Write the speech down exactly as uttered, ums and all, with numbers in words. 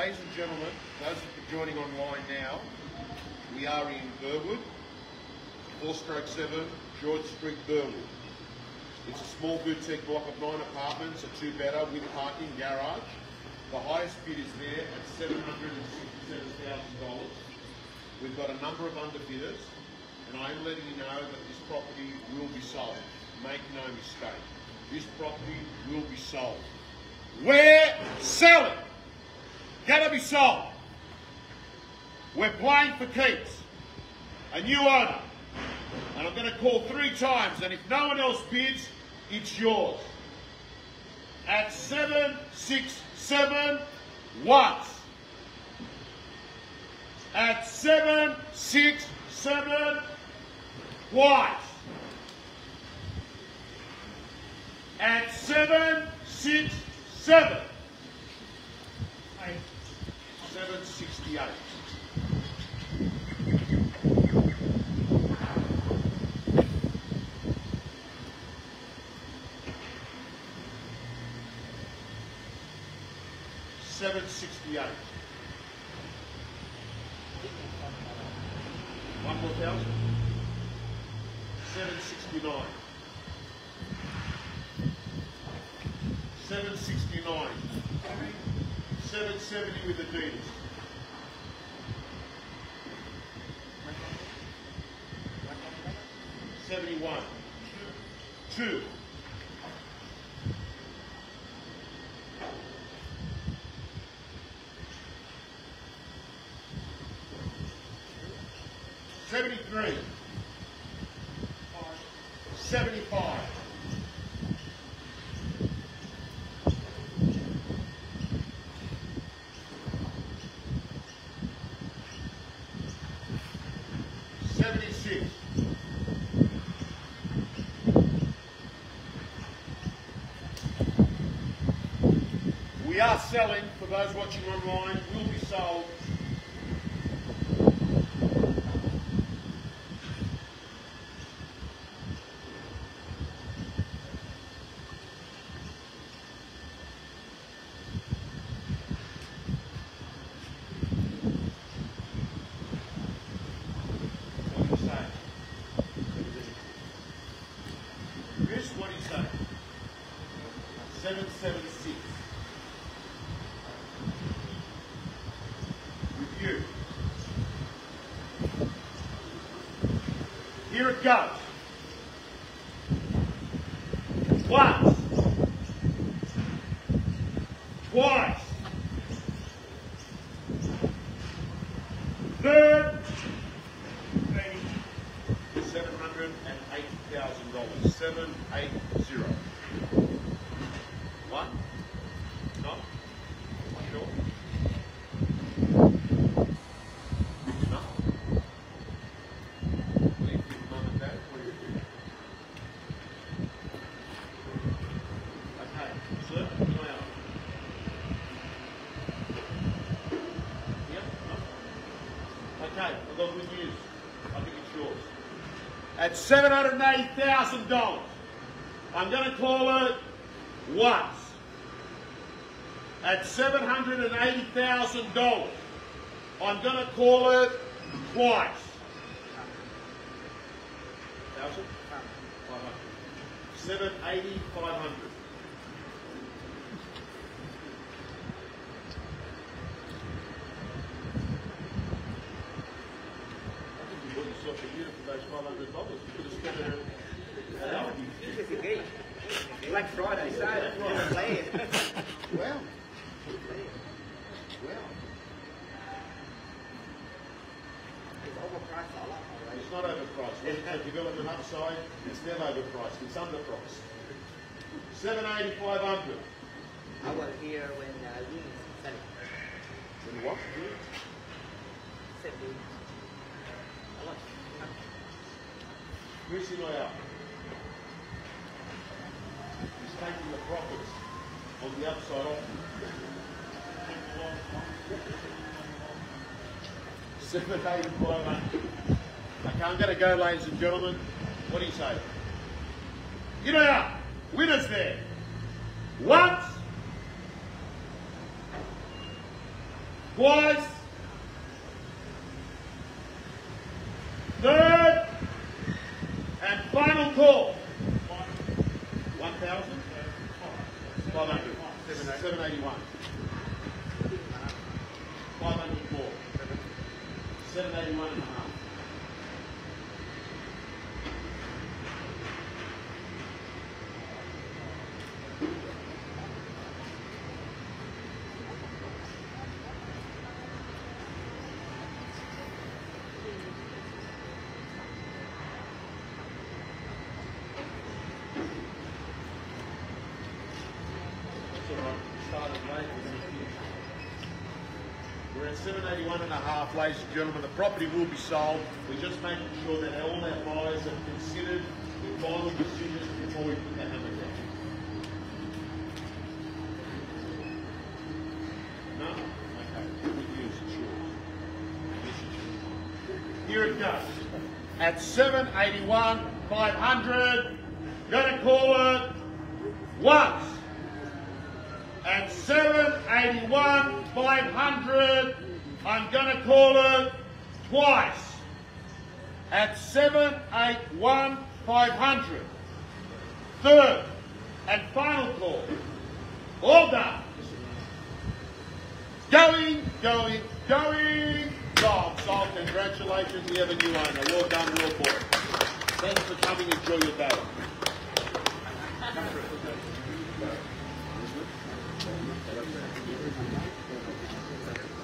Ladies and gentlemen, those that are joining online now, we are in Burwood, four stroke seven, George Street, Burwood. It's a small boutique block of nine apartments, a two-bedder with parking, garage. The highest bid is there at seven hundred sixty-seven thousand dollars. We've got a number of underbidders, and I am letting you know that this property will be sold. Make no mistake, this property will be sold. We're selling. Gonna be sold. We're playing for keeps. A new owner. And I'm going to call three times, and if no one else bids, it's yours. At seven six seven once. At seven six seven twice. At seven six seven. seven sixty-eight. seven sixty-eight. One more thousand. seven sixty-nine. seven sixty-nine. seven seventy with Adidas. seventy-one. Two. seventy-three. seventy-five. seventy-six. We are selling, for those watching online, will be sold. Chris, what do you say? seven seventy-six. With you. Here it goes. Once. Twice. Third. seven hundred eighty thousand dollars. seven eighty. One? No? Sure? No? Leave with mum and dad? What do you do? Okay, sir, come out. Yep, no? Okay, I've got good news. I think it's yours. At seven hundred eighty thousand dollars, I'm going to call it once. At seven hundred eighty thousand dollars, I'm going to call it twice. Thousand? Five hundred. Seven eighty, five hundred. I think you bought yourself a unit for those five hundred dollars. You could have spent it an hour. It's a gate. Black Friday sale. Well. Well. It's overpriced a lot. It's not overpriced. When it's a development upside, it's never overpriced. It's underpriced. seven eighty, five hundred. I was here when uh, Eunice said it. When what? Said it. A lot. Who's in my out? He's taking the profits on the upside off. seven eighty, five hundred. Okay, I'm going to go, ladies and gentlemen. What do you say? Get out! Winners there. Once. twice. Third and final call. One thousand? Five hundred. Seven eighty-one. Five hundred more. Seven eighty-one and a half. We're at seven eighty-one and a half, ladies and gentlemen. The property will be sold. We're just making sure that all our buyers have considered the final decisions before we put the hammer down. No? Okay. Good news, it's yours. Here it goes. At seven eighty-one, five hundred, gonna call it once. At seven eighty-one, five hundred, I'm going to call it twice. At seven eighty-one, five hundred. Third and final call. All done. Going, going, going. Sold, sold. Congratulations, we have a new owner. Well done, well bought. Thanks for coming. Enjoy your day. Come through.